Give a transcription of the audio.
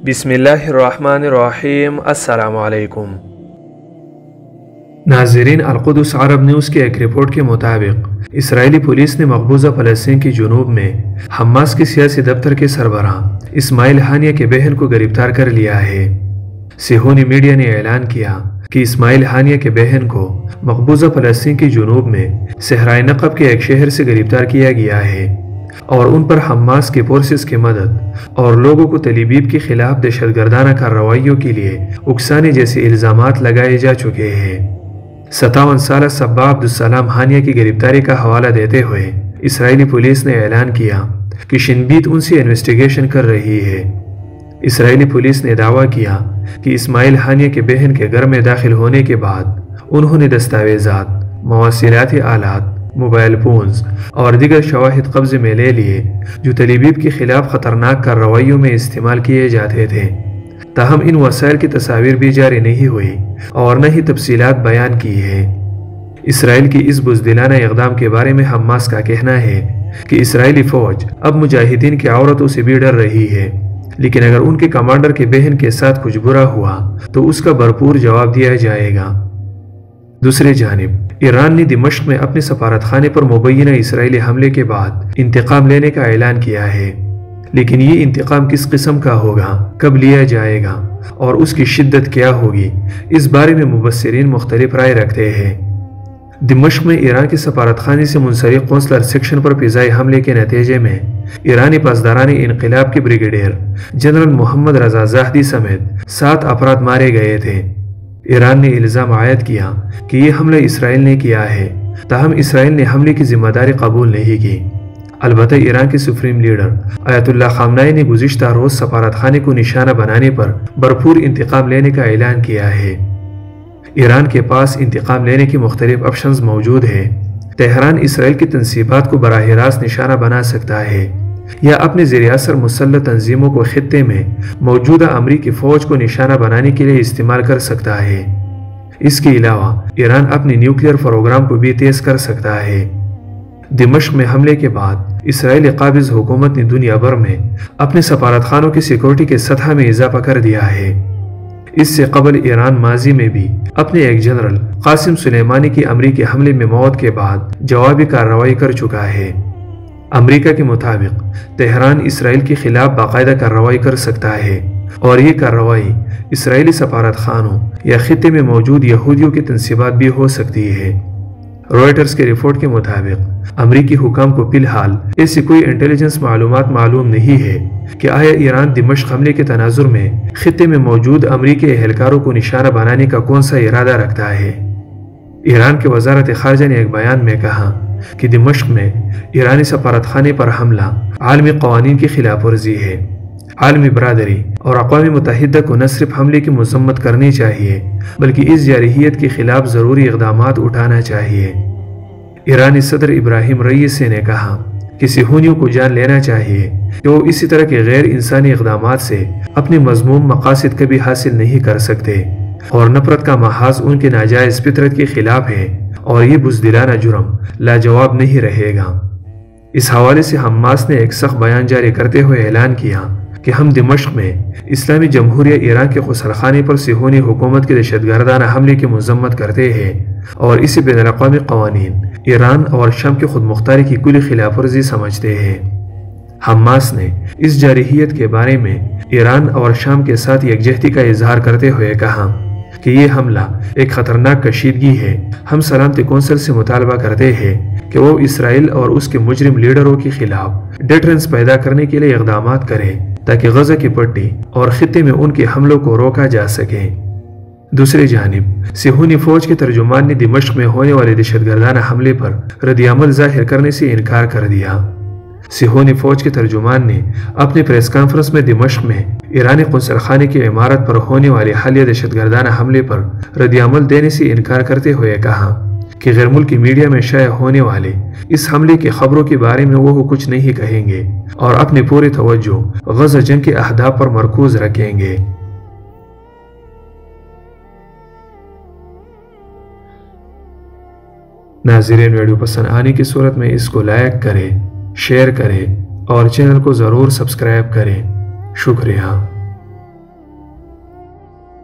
बिस्मिल्लाहिर्रहमानिर्रहीम। अस्सलाम वालेकुम नाज़रीन, अलक़ुद्स अरब न्यूज़ के एक रिपोर्ट के मुताबिक इसराइली पुलिस ने मकबूजा फ़लस्तीन के जुनूब में हमास के सियासी दफ्तर के सरबराह इस्माइल हानिया के बहन को गिरफ्तार कर लिया है। सिहोनी मीडिया ने ऐलान किया कि इस्माइल हानिया के बहन को मकबूजा फ़लस्तीन के जुनूब में सहराए नक़ब के एक शहर से गिरफ्तार किया गया है और उन पर हमास के फोर्सेस की मदद और लोगों को तलीबीब के खिलाफ दहशतगर्दाना कार्रवाइयों के लिए उकसाने जैसे इल्ज़ामात लगाए जा चुके हैं। 57 साल सब्बा अब्दुस्सलाम हानिया की गिरफ्तारी का हवाला देते हुए इसराइली पुलिस ने ऐलान किया कि शिनबीत उनसे इन्वेस्टिगेशन कर रही है। इसराइली पुलिस ने दावा किया कि इस्माइल हानिया के बहन के घर में दाखिल होने के बाद उन्होंने दस्तावेजात, मवासिलाती आलात, मोबाइल फोन्स और दीगर शवाहिद कब्जे में ले लिए जो तलीबीब के खिलाफ खतरनाक कार्रवाइयों में इस्तेमाल किए जाते थे। ताहम इन वसाइल की तस्वीर भी जारी नहीं हुई और न ही तफसीलात बयान की है। इसराइल की इस बुज़दिलाना इक़दाम के बारे में हमास का कहना है कि इसराइली फ़ौज अब मुजाहिदीन की औरतों से भी डर रही है, लेकिन अगर उनके कमांडर के बहन के साथ कुछ बुरा हुआ तो उसका भरपूर जवाब दिया जाएगा। दूसरी जानिब ईरान ने दिमश्क में अपने सफारतखाने पर मुबैना इसराइली हमले के बाद इंतकाम लेने का ऐलान किया है, लेकिन ये इंतकाम किस किस्म का होगा, कब लिया जाएगा और उसकी शिद्दत क्या होगी, इस बारे में मुबस्सिरीन मुख्तलिफ राय रखते हैं। दिमश्क में ईरान के सफारतखाने से मुंसलिक कौंसलर सेक्शन पर फिज़ाई हमले के नतीजे में ईरानी पासदारान इनक़िलाब के brigadier general Mohammad Reza Zahedi समेत 7 अफराद मारे गए थे। ईरान ने इल्ज़ाम आयद किया कि यह हमला इसराइल ने किया है, ताहम इसराइल ने हमले की जिम्मेदारी कबूल नहीं की। अलबत्ता ईरान के सुप्रीम लीडर आयतुल्लाह खामनाई ने गुज़िश्ता रोज़ सफारतखाने को निशाना बनाने पर भरपूर इंतकाम लेने का ऐलान किया है। ईरान के पास इंतकाम लेने की मुख्तलिफ ऑप्शंस मौजूद है। तेहरान इसराइल की तंसीबात को बराह रास्त निशाना बना सकता है या अपने ज़रिए असर मुसल्लह तंजीमों को खित्ते में मौजूदा अमरीकी फ़ौज को निशाना बनाने के लिए इस्तेमाल कर सकता है। इसके अलावा ईरान अपने न्यूक्लियर प्रोग्राम को भी तेज़ कर सकता है। दिमश्क में हमले के बाद इसराइली काबिज़ हुकूमत ने दुनिया भर में अपने सफारतखानों की सिक्योरिटी के सतह में इजाफा कर दिया है। इससे कबल ईरान माजी में भी अपने एक जनरल कासिम सुलेमानी की अमरीकी हमले में मौत के बाद जवाबी कार्रवाई कर चुका है। अमरीका के मुताबिक तेहरान इसराइल के खिलाफ बाकायदा कार्रवाई कर सकता है और ये कार्रवाई इसराइली सफारतखानों या खित्ते में मौजूद यहूदियों की तंसीबात भी हो सकती है। रॉयटर्स के रिपोर्ट के मुताबिक अमरीकी हुकाम को फिलहाल ऐसी कोई इंटेलिजेंस मालूमात मालूम नहीं है कि आया ईरान दिमश्क हमले के तनाजुर में खित्ते में मौजूद अमरीकी एहलकारों को निशाना बनाने का कौन सा इरादा रखता है। ईरान के वजारत खारजा ने एक बयान में कहा कि दिमश्क में ईरानी सफारतखाने पर हमला आलमी कवानीन की खिलाफ वर्जी है। आलमी बरादरी और अक़वाम मुत्तहिदा को न सिर्फ हमले की मज़म्मत करनी चाहिए बल्कि इस जारहियत के खिलाफ ज़रूरी इक़दामात उठाना चाहिए। ईरानी सदर इब्राहिम रईसी ने कहा कि सिहोनियों को जान लेना चाहिए कि वो इसी तरह के गैर इंसानी इक़दामात से अपने मज़मूम मकासद कभी हासिल नहीं कर सकते और नफरत का महाज उनके नाजायज़ फितरत के खिलाफ है और ये बुज़दिलाना जुर्म लाजवाब नहीं रहेगा। इस हवाले से हमास ने एक सख्त बयान जारी करते हुए ऐलान किया कि हम दिमश्क में इस्लामी जमहूरिया ईरान के खुसरखाने पर सिहोनी हुकूमत के दहशतगर्दाना हमले की मज़म्मत करते हैं और इसी बैनुल-अक़वामी क़वानीन ईरान और शाम की खुद मुख्तारी की कुली खिलाफ वर्जी समझते हैं। हमास ने इस जारहियत के बारे में ईरान और शाम के साथ यकजहती का इजहार करते हुए कहा कि ये हमला एक खतरनाक कशीदगी है। हम सलामती कौंसिल से मुतालबा करते हैं कि वो इसराइल और उसके मुजरिम लीडरों के खिलाफ डिटरेंस पैदा करने के लिए इक़दामात करें ताकि गज़ा की पट्टी और खित्ते में उनके हमलों को रोका जा सके। दूसरी जानिब सिहोनी फौज के तर्जुमान ने दिमश्क में होने वाले दहशतगर्दाना हमले पर रद्द-ए-अमल जाहिर करने से इनकार कर दिया। सिहोनी फौज के तर्जुमान ने अपने प्रेस कॉन्फ्रेंस में दिमश्क में ईरानी कौंसलखाने की इमारत पर होने वाले हालिया दहशतगर्दाना हमले पर रद्द-ए-अमल देने से इनकार करते हुए कहा कि गैर मुल्की मीडिया में शाया होने वाले इस हमले की खबरों के बारे में वो कुछ नहीं कहेंगे और अपनी पूरी तवज्जो गज़ा जंग के अहदाफ पर मरकूज रखेंगे। नाज़रीन, वीडियो पसंद आने की सूरत में इसको लाइक करें, शेयर करें और चैनल को ज़रूर सब्सक्राइब करें। शुक्रिया।